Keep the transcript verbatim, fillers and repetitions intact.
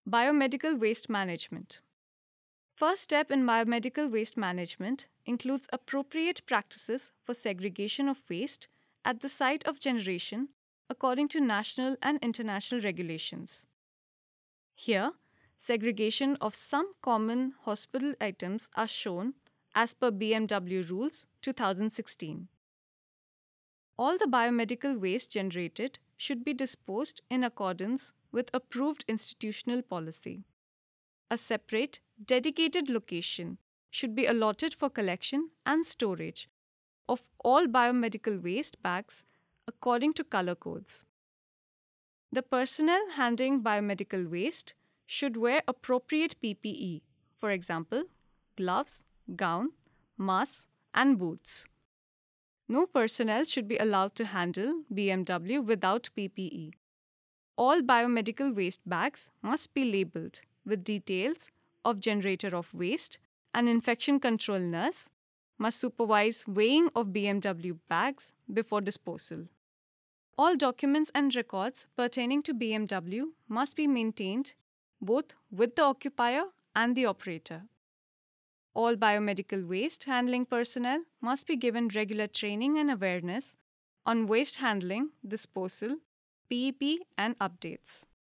Biomedical Waste Management. First step in biomedical waste management includes appropriate practices for segregation of waste at the site of generation according to national and international regulations. Here, segregation of some common hospital items are shown as per B M W Rules two thousand sixteen. All the biomedical waste generated should be disposed in accordance with approved institutional policy. A separate, dedicated location should be allotted for collection and storage of all biomedical waste bags according to color codes. The personnel handling biomedical waste should wear appropriate P P E, for example, gloves, gown, mask, and boots. No personnel should be allowed to handle B M W without P P E. All biomedical waste bags must be labeled with details of generator of waste, and infection control nurse must supervise weighing of B M W bags before disposal. All documents and records pertaining to B M W must be maintained both with the occupier and the operator. All biomedical waste handling personnel must be given regular training and awareness on waste handling, disposal, P E P, and updates.